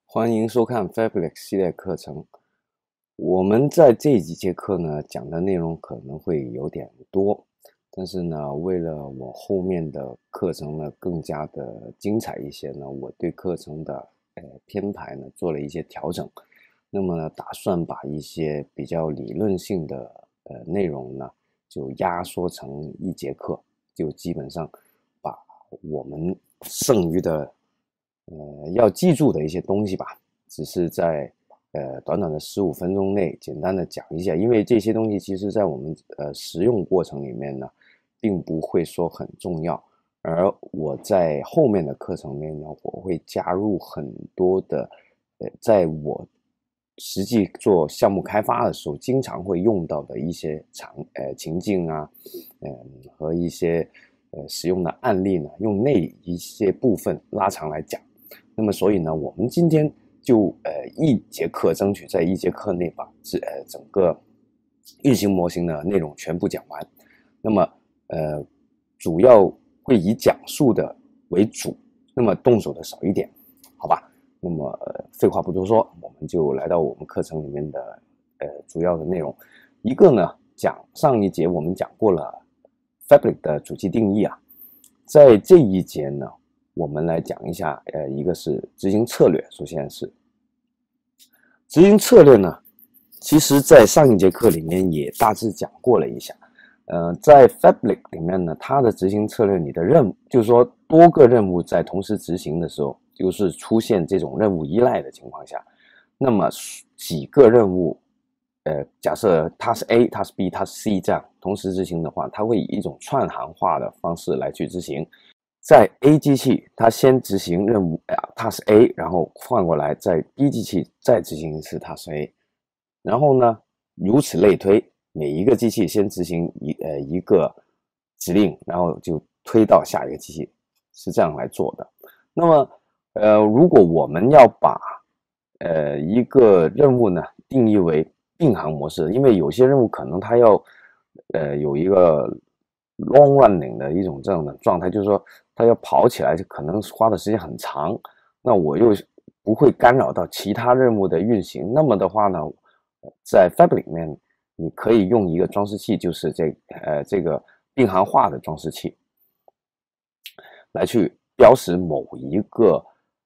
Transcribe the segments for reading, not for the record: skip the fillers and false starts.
欢迎收看 Fabric 系列课程。我们在这几节课呢讲的内容可能会有点多，但是呢，为了我后面的课程呢更加的精彩一些呢，我对课程的编排呢做了一些调整。那么呢，打算把一些比较理论性的内容呢，就压缩成一节课，就基本上把我们剩余的要记住的一些东西吧，只是在短短的15分钟内简单的讲一下，因为这些东西其实在我们实用过程里面呢，并不会说很重要，而我在后面的课程里面呢，我会加入很多的在我实际做项目开发的时候经常会用到的一些情境啊，和一些使用的案例呢，用那一些部分拉长来讲。那么所以呢，我们今天就一节课争取在一节课内把整个运行模型的内容全部讲完。那么主要会以讲述的为主，那么动手的少一点，好吧？那么废话不多说，我们就来到我们课程里面的主要的内容。一个呢，上一节我们讲过了 Fabric 的主题定义啊，在这一节呢，我们来讲一下，一个是执行策略。首先是执行策略呢，其实在上一节课里面也大致讲过了一下。在 Fabric 里面呢，它的执行策略，你的任务就是说多个任务在同时执行的时候，就是出现这种任务依赖的情况下，那么几个任务，假设它是 A、它是 B、它是 C 这样同时执行的话，它会以一种串行化的方式来去执行。在 A 机器，它先执行任务它是 A， 然后换过来在 B 机器再执行一次它是 A， 然后呢，如此类推，每一个机器先执行一个指令，然后就推到下一个机器，是这样来做的。那么如果我们要把一个任务呢定义为并行模式，因为有些任务可能它要有一个 long running 的一种这样的状态，就是说它要跑起来就可能花的时间很长，那我又不会干扰到其他任务的运行，那么的话呢，在 Fabric 里面你可以用一个装饰器，就是这个并行化的装饰器来去标识某一个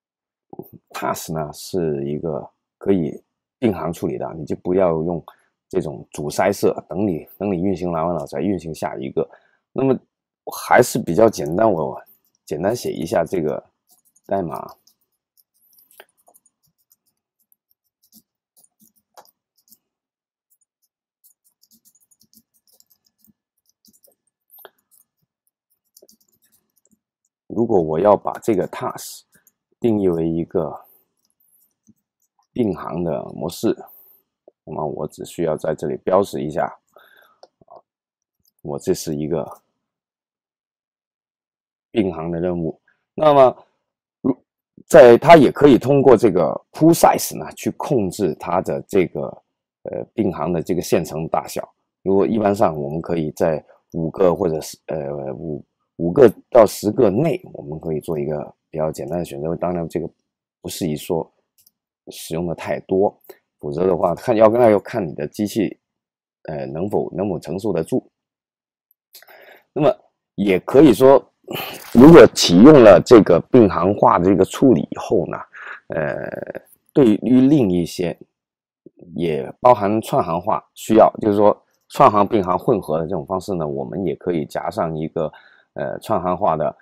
task 呢是一个可以并行处理的，你就不要用这种主筛设，等你运行完了再运行下一个。那么还是比较简单，我简单写一下这个代码。如果我要把这个 task 定义为一个并行的模式，那么我只需要在这里标识一下，我这是一个并行的任务。那么它也可以通过这个 pool size 呢去控制它的这个并行的这个线程大小。如果一般上我们可以在5个或者是5个到10个内，我们可以做一个比较简单的选择。当然这个不适宜说使用的太多，否则的话要看你的机器能否承受得住。那么也可以说，如果启用了这个并行化的这个处理以后呢，对于另一些也包含串行化需要，就是说串行并行混合的这种方式呢，我们也可以加上一个串行化的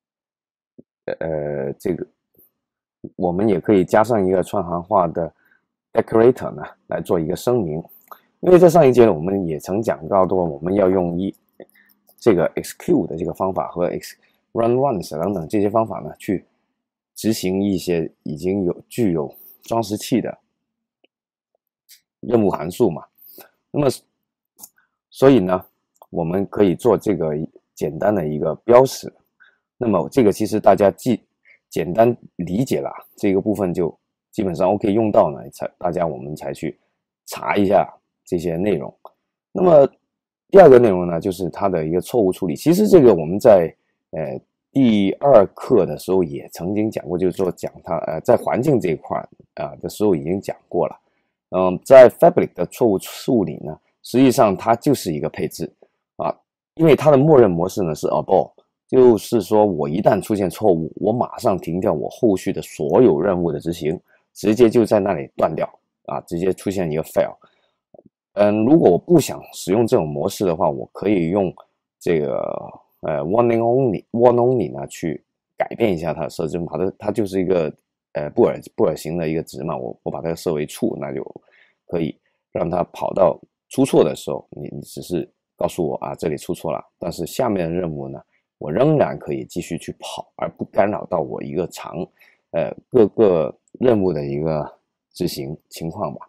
我们也可以加上一个串行化的 decorator 呢来做一个声明。因为在上一节我们也曾讲到过，我们要用这个 execute 的这个方法和 run once 等等这些方法呢，去执行一些已经具有装饰器的任务函数嘛。那么所以呢，我们可以做这个简单的一个标识。那么这个其实大家简单理解了，这个部分就基本上 OK 用到呢，我们才去查一下这些内容。那么第二个内容呢，就是它的一个错误处理。其实这个我们在第2课的时候也曾经讲过，就是说讲它在环境这一块的时候已经讲过了。在 Fabric 的错误处理呢，实际上它就是一个配置啊，因为它的默认模式呢是 abort， 就是说我一旦出现错误，我马上停掉我后续的所有任务的执行，直接就在那里断掉啊，直接出现一个 fail。如果我不想使用这种模式的话，我可以用这个warning only 呢去改变一下它的设置，它就是一个布尔型的一个值嘛，我把它设为 true， 那就可以让它跑到出错的时候，你只是告诉我啊这里出错了，但是下面的任务呢，我仍然可以继续去跑，而不干扰到我一个各个任务的一个执行情况吧。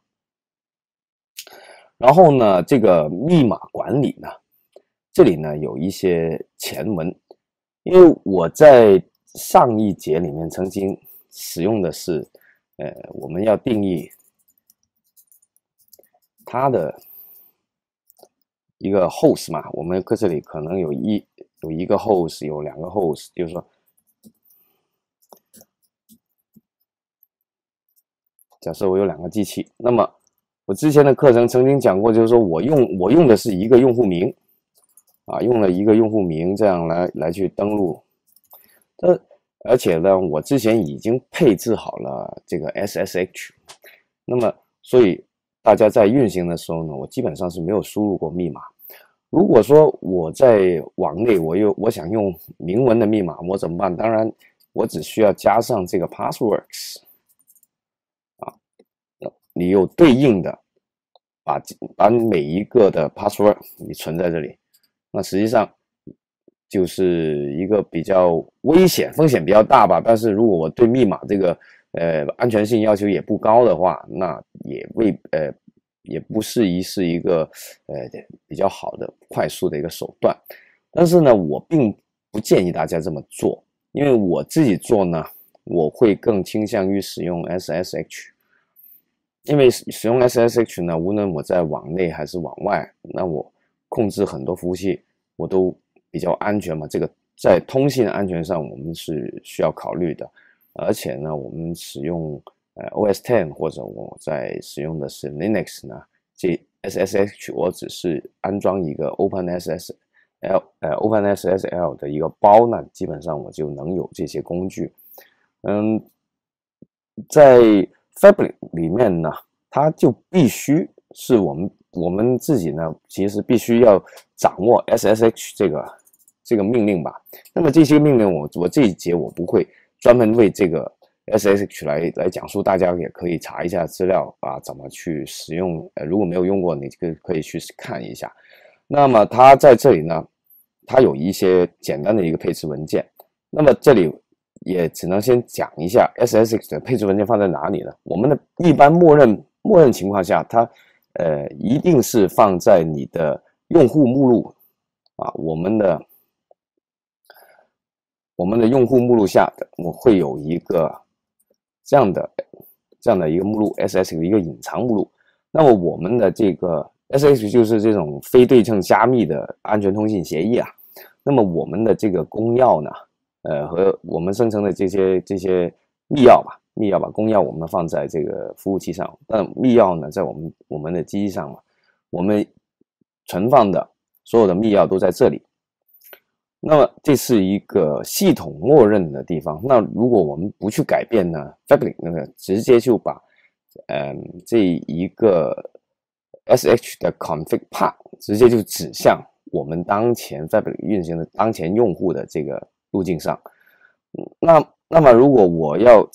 然后呢，这个密码管理呢，这里呢有一些前文，因为我在上一节里面曾经使用的是，我们要定义它的一个 host 嘛，我们这里可能有一个 host， 有两个 host， 就是说，假设我有两个机器，那么我之前的课程曾经讲过，就是说我用的是一个用户名，用了一个用户名这样来去登录，而且呢，我之前已经配置好了这个 SSH， 那么所以大家在运行的时候呢，我基本上是没有输入过密码。如果说我在网内我想用明文的密码，我怎么办？当然，我只需要加上这个 passwords。你有对应的把每一个的 password 你存在这里，那实际上就是一个比较风险比较大吧。但是如果我对密码这个安全性要求也不高的话，那也不适宜是一个比较好的快速的一个手段。但是呢，我并不建议大家这么做，因为我自己做呢，我会更倾向于使用 SSH。因为使用 SSH 呢，无论我在网内还是网外，那我控制很多服务器，我都比较安全嘛。这个在通信安全上，我们是需要考虑的。而且呢，我们使用OS X 或者我在使用的是 Linux 呢，这 SSH 我只是安装一个 OpenSSL 的一个包呢，基本上我就能有这些工具。在 Fabric 里面呢，它就必须是我们自己呢，其实必须要掌握 SSH 这个命令吧。那么这些命令我这一节我不会专门为这个 SSH 来讲述，大家也可以查一下资料啊，怎么去使用。如果没有用过，你可以去看一下。那么它在这里呢，它有一些简单的一个配置文件。那么这里也只能先讲一下 SSH 的配置文件放在哪里呢？我们的一般默认情况下，它一定是放在你的用户目录啊，我们的用户目录下的，我会有一个这样的一个目录 SSH 的一个隐藏目录。那么我们的这个 SSH 就是这种非对称加密的安全通信协议啊。那么我们的这个公钥呢？和我们生成的这些密钥吧，公钥我们放在这个服务器上，但密钥呢在我们的机器上嘛，我们存放的所有的密钥都在这里。那么这是一个系统默认的地方。那如果我们不去改变呢 ，Fabric 那个直接就把这一个 SH 的 config path 直接就指向我们当前 Fabric 运行的当前用户的这个路径上。那么如果我要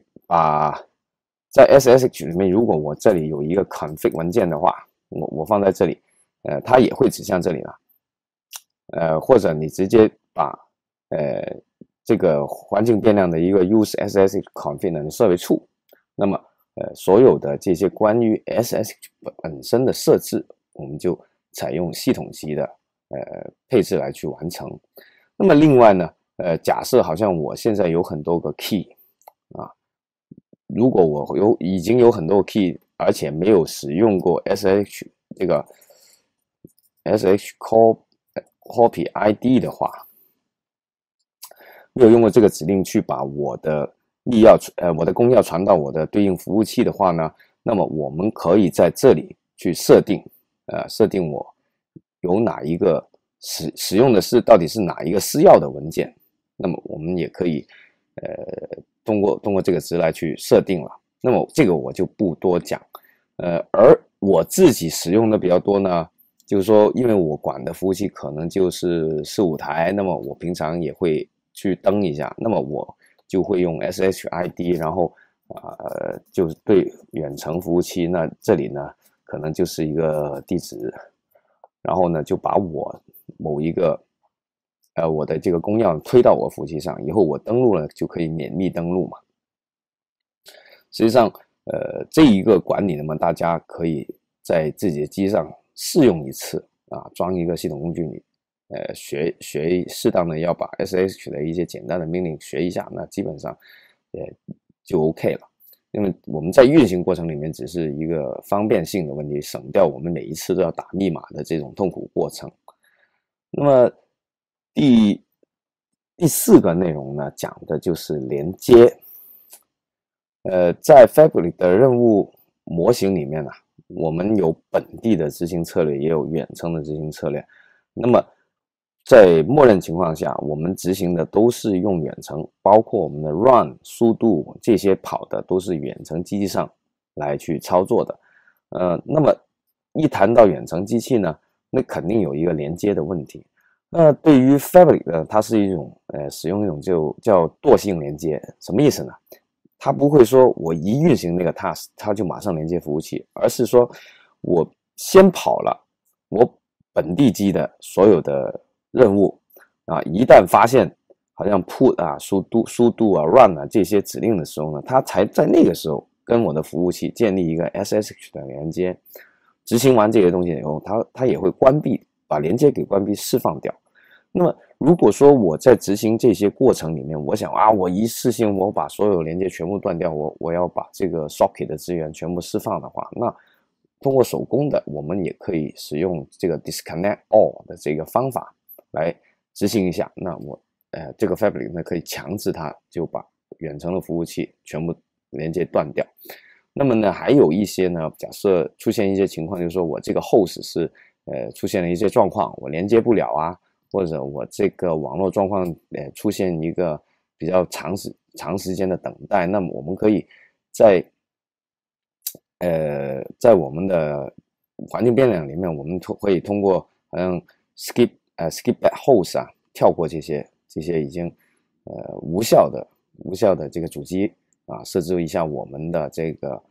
在 SSH 里面，如果我这里有一个 config 文件的话，我放在这里，它也会指向这里了。或者你直接把这个环境变量的一个 use SSH config 呢设为 true， 那么所有的这些关于 SSH 本身的设置，我们就采用系统级的配置来去完成。那么另外呢，假设好像我现在有很多个 key 啊，如果我已经有很多个 key， 而且没有使用过 SSH 这个 SSH copy ID 的话，没有用过这个指令去把我的我的公钥传到我的对应服务器的话呢，那么我们可以在这里去设定我有哪一个使用的到底是哪一个私钥的文件，那么我们也可以通过这个值来去设定了。那么这个我就不多讲。而我自己使用的比较多呢，就是说因为我管的服务器可能就是4、5台，那么我平常也会去登一下，那么我就会用 SHID， 然后就是对远程服务器，那这里呢可能就是一个地址，然后呢就把我某一个我的这个公钥推到我服务器上，以后我登录了就可以免密登录嘛。实际上这一个管理呢，大家可以在自己的机上试用一次啊，装一个系统工具里，适当的要把 SSH 的一些简单的命令学一下，那基本上就 OK 了。因为我们在运行过程里面只是一个方便性的问题，省掉我们每一次都要打密码的这种痛苦过程。那么第4个内容呢，讲的就是连接。在 Fabric 的任务模型里面呢，我们有本地的执行策略，也有远程的执行策略。那么在默认情况下，我们执行的都是用远程，包括我们的 run、速度这些跑的都是远程机器上来去操作的。那么一谈到远程机器呢，那肯定有一个连接的问题。对于 Fabric 呢，它是一种使用一种就叫惰性连接，什么意思呢？它不会说我一运行那个 task 它就马上连接服务器，而是说我先跑了我本地机的所有的任务啊，一旦发现好像 put 啊、速度啊、run 啊这些指令的时候呢，它才在那个时候跟我的服务器建立一个 SSH 的连接。执行完这些东西以后，它也会关闭，把连接给关闭释放掉。那么如果说我在执行这些过程里面，我想我一次性我把所有连接全部断掉，我要把这个 socket 的资源全部释放的话，那通过手工的我们也可以使用这个 disconnect all 的这个方法来执行一下。那我这个 Fabric 呢可以强制它就把远程的服务器全部连接断掉。那么呢还有一些呢，假设出现一些情况，就是说我这个 host 是出现了一些状况，我连接不了啊，或者我这个网络状况出现一个比较长时间的等待，那么我们可以在我们的环境变量里面，我们可以通过好像 skip back host 啊，跳过这些已经无效的这个主机啊，设置一下我们的这个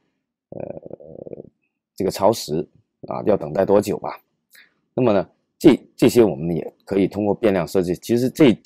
超时啊，要等待多久吧。那么呢这些我们也可以通过变量设计。其实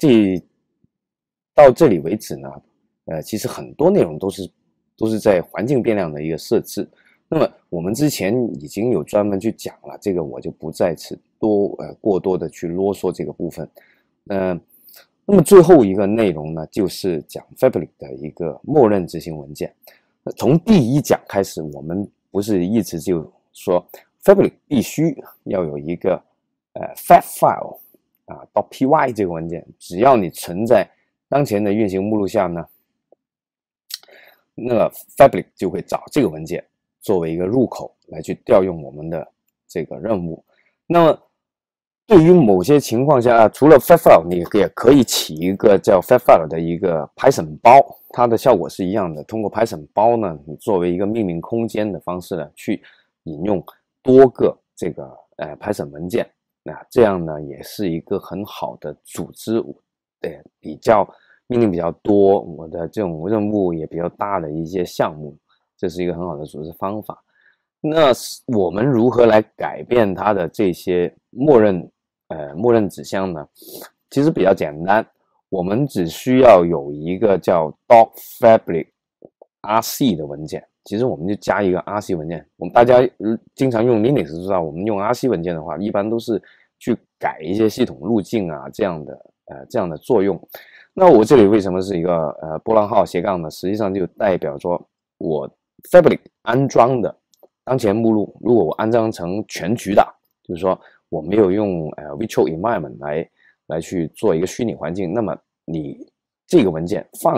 到这里为止呢，其实很多内容都是在环境变量的一个设置。那么我们之前已经有专门去讲了，这个我就不在此过多的去啰嗦这个部分。那么最后一个内容呢，就是讲 Fabric 的一个默认执行文件。从第1讲开始，我们不是一直就说 Fabric 必须要有一个fat file 啊 .py 这个文件，只要你存在当前的运行目录下呢，那么 Fabric 就会找这个文件作为一个入口来去调用我们的这个任务。那么对于某些情况下除了 fat file， 你也可以起一个叫 fat file 的一个 Python 包，它的效果是一样的。通过 Python 包呢，你作为一个命名空间的方式呢，去引用多个这个Python 文件。那这样呢，也是一个很好的组织，命令比较多，我的这种任务也比较大的一些项目，这是一个很好的组织方法。那我们如何来改变它的这些默认指向呢？其实比较简单，我们只需要有一个叫 .fabric rc 的文件。其实我们就加一个 rc 文件。我们大家经常用 Linux 知道，我们用 rc 文件的话，一般都是去改一些系统路径啊这样的作用。那我这里为什么是一个波浪号斜杠呢？实际上就代表说我 Fabric 安装的当前目录，如果我安装成全局的，就是说我没有用virtual environment 来去做一个虚拟环境，那么你这个文件放的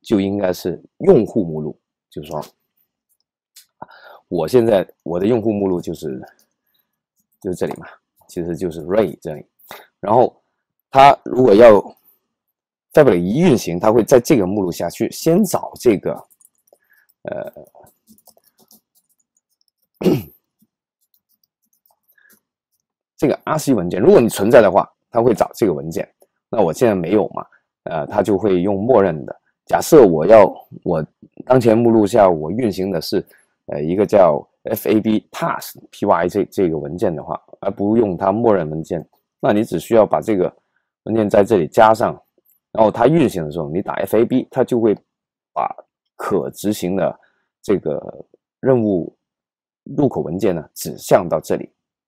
就应该是用户目录，就是说，我现在我的用户目录就是这里嘛，其实就是 Ray 这里。然后它如果要 Fabric 一运行，它会在这个目录下去先找这个这个 RC 文件，如果你存在的话，它会找这个文件。那我现在没有嘛，它就会用默认的。假设我当前目录下我运行的是一个叫 FAB task py 这个文件的话，而不用它默认文件，那你只需要把这个文件在这里加上，然后它运行的时候，你打 FAB， 它就会把可执行的这个任务入口文件呢指向到这里。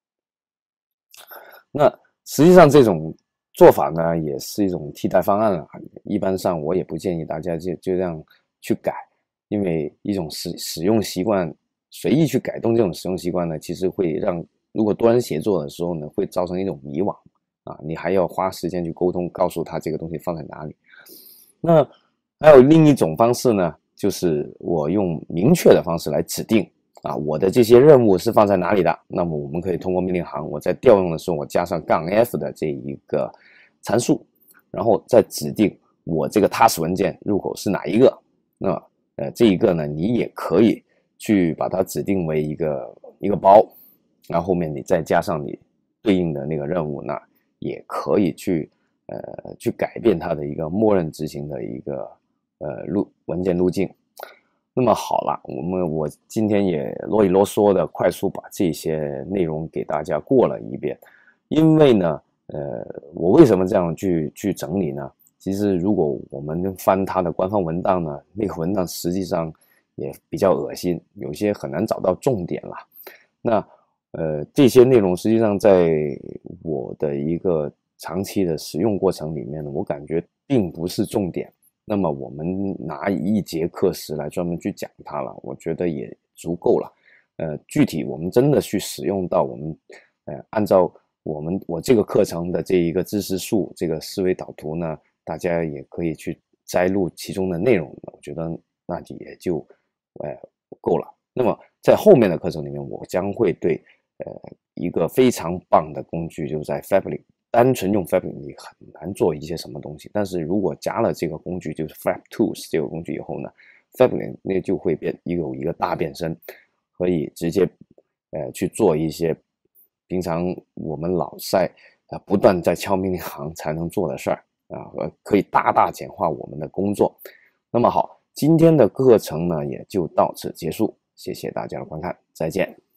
那实际上这种做法呢，也是一种替代方案了。一般上我也不建议大家就这样去改，因为一种使用习惯，随意去改动这种使用习惯呢，其实会让如果多人协作的时候呢，会造成一种迷惘啊，你还要花时间去沟通，告诉他这个东西放在哪里。那还有另一种方式呢，就是我用明确的方式来指定啊，我的这些任务是放在哪里的？那么我们可以通过命令行，我在调用的时候，我加上-f 的这一个参数，然后再指定我这个 task 文件入口是哪一个。那这一个呢，你也可以去把它指定为一个包，然后后面你再加上你对应的那个任务，那也可以去改变它的一个默认执行的一个文件路径。那么好了，我今天也啰里啰嗦的快速把这些内容给大家过了一遍。因为呢我为什么这样去整理呢？其实如果我们翻它的官方文档呢，那个文档实际上也比较恶心，有些很难找到重点了。那这些内容实际上在我的一个长期的使用过程里面呢，我感觉并不是重点。那么我们拿一节课时来专门去讲它了，我觉得也足够了。具体我们真的去使用到我们按照我这个课程的这一个知识树这个思维导图呢，大家也可以去摘录其中的内容，我觉得那也就够了。那么在后面的课程里面，我将会对一个非常棒的工具，就是在 Fabric 单纯用 Fabric 你很难做一些什么东西，但是如果加了这个工具，就是 FabTools 这个工具以后呢， Fabric 那就会有一个大变身，可以直接去做一些平常我们老在不断在敲命令行才能做的事儿啊，可以大大简化我们的工作。那么好，今天的课程呢也就到此结束，谢谢大家的观看，再见。